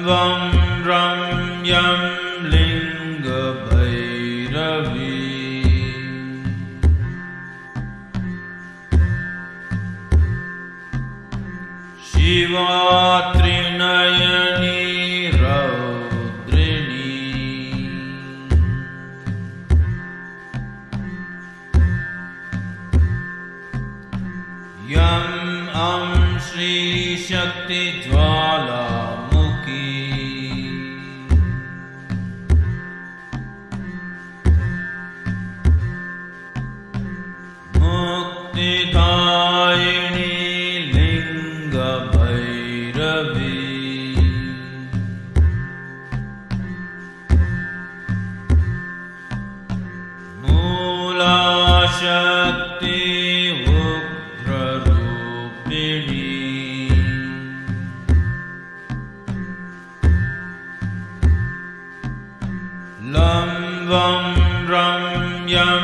वं रं यं लिङ्गभैरवी शिवा त्रिनयनी रौद्रिणी यं श्री शक्ति ज्वालामुखी मुक्तिदायिनी लिङ्गभैरवी मूलाशक्ति लं वं रं यं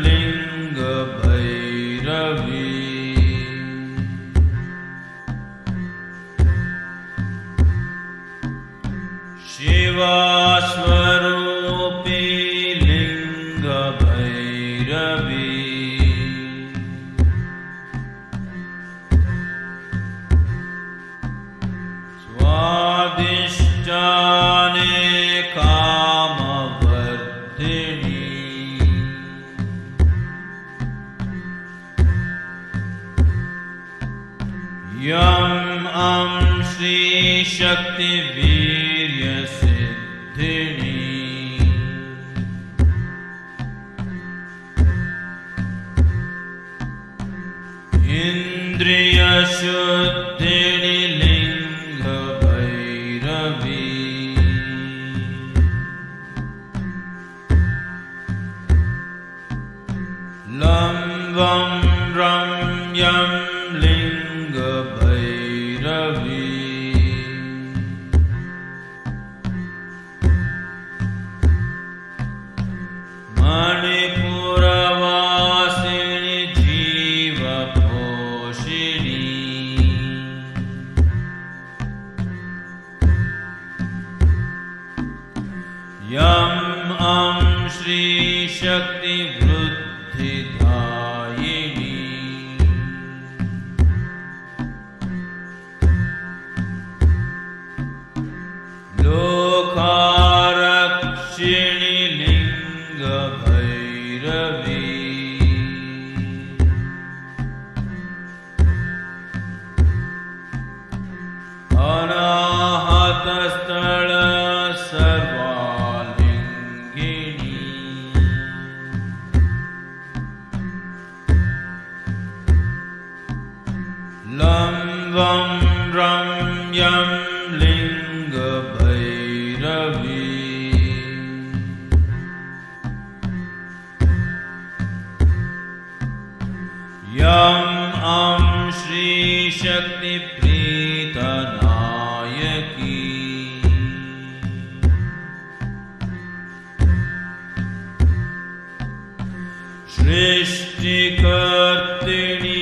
लिङ्गभैरवी शिवा स्वरूपी लिङ्गभैरवी स्वादिष्टाने यं श्री शक्ति वीर्य सिद्धिनी इंद्रिय शुद्धिनी लिङ्गभैरवी लं वं रं यं लिङ्गभैरवी मणिपुरवासिनी जीवपोषिणी यं श्री शक्ति वृद्धिदायिनी लोकारक्षिणी लिङ्गभैरवी अनाहतस्थल सर्वालिङ्गिनी लं वं रं यं लिङ्गभैरवी यं श्री शक्ति प्रीतनायकी सृष्टिकर्तिनी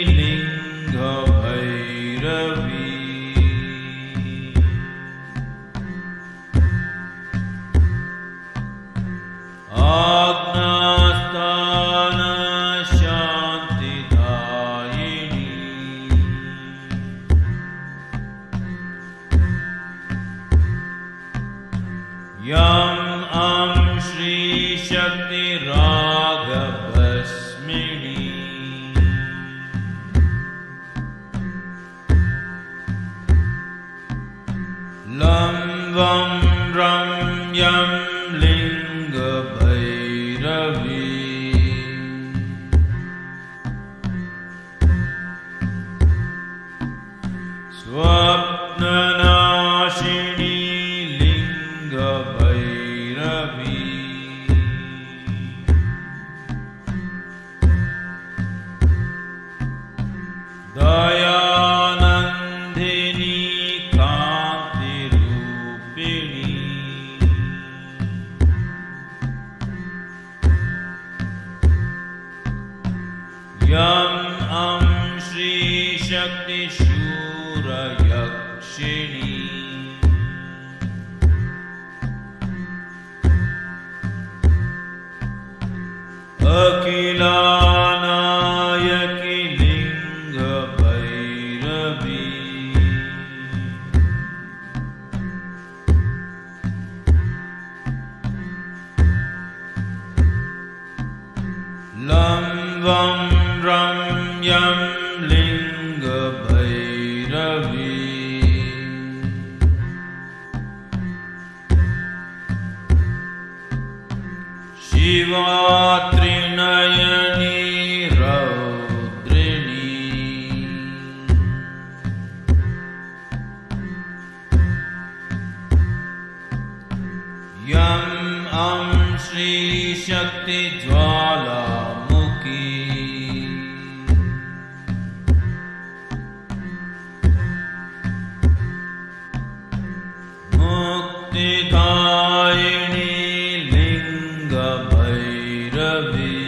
लिङ्गभैरवी आज्ञास्थान शान्तिदायिनी यं श्री शक्ति रागभस्मिनी लं वं रं यं लिङ्गभैरवी स्वप्ननाशिनी लिङ्गभैरवी दयानन्दिनी कान्तिरूपिणी यं श्री शक्ति शूरयक्षिणी यं लिङ्गभैरवी शिवा त्रिनयनी रौद्रिणी यं श्री शक्ति ज्वालामुखी मुक्तिदायिनी लिङ्गभैरवी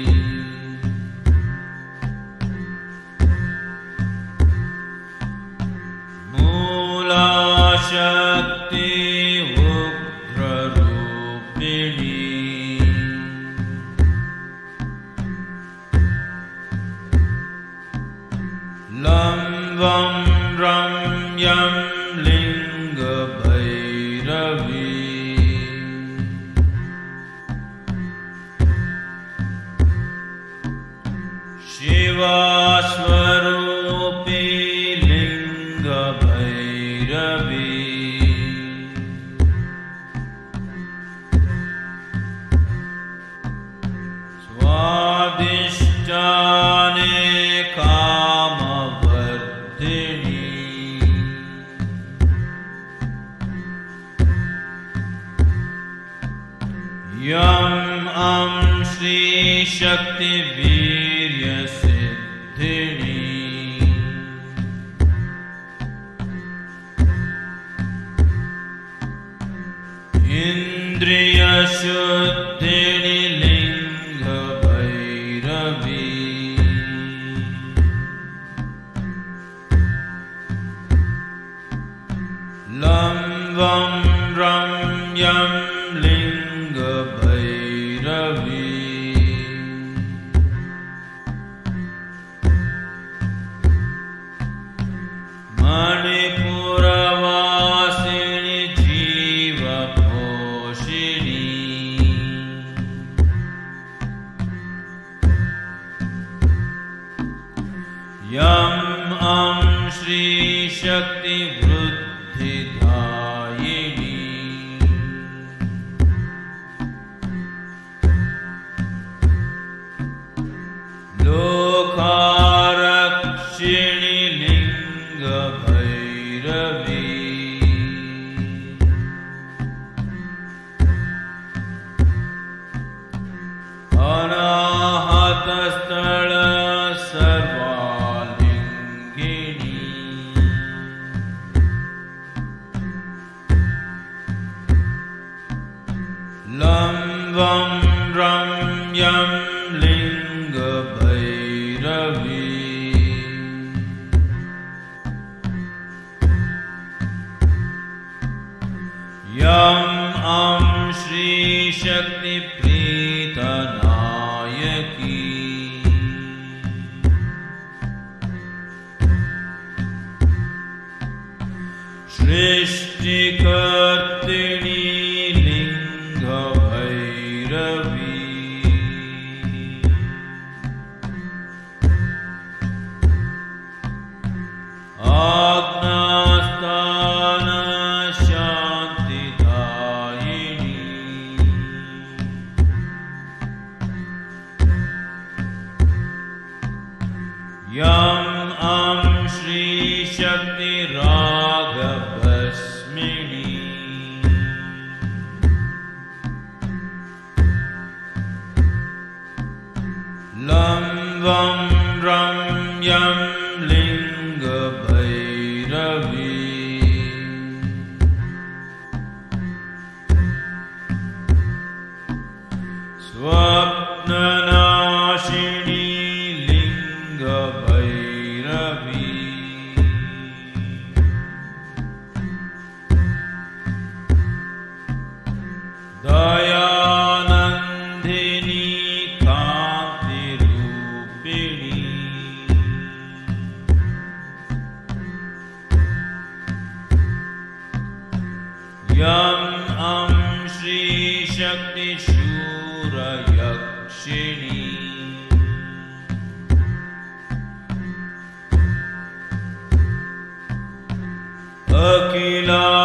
मूलाशक्ति उग्ररूपिणी लं वं रं यं लिङ्गभैरवी शिवास्वरूपी लिङ्गभैरवी स्वादिष्टाने कामवर्धिनी यं श्री शक्ति वीर्यसिद्धिनी इन्द्रियशुद्धिनी लिङ्गभैरवी लं वं रं यं लिङ्गभैरवी मणिपुरवासिनी जीवपोषिणी यं श्री शक्ति वृद्धिदायिनी लोकारक्षिणी लिङ्गभैरवी अनाहतस्थल सर्वालिङ्गिनी लं वं रं यं लिङ्गभैरवी यं श्री शक्ति प्रीतनायकी सृष्टिकर्तिनी लिङ्गभैरवी आज्ञास्थान शान्तिदायिनी यं श्री शक्ति रागभस्मिनी लं वं रं यं लिङ्गभैरवी स्वप्ननाशिनी लिङ्गभैरवी दयानन्दिनी कान्तिरूपिणी यं श्री शक्ति शूरयक्षिणी अखिला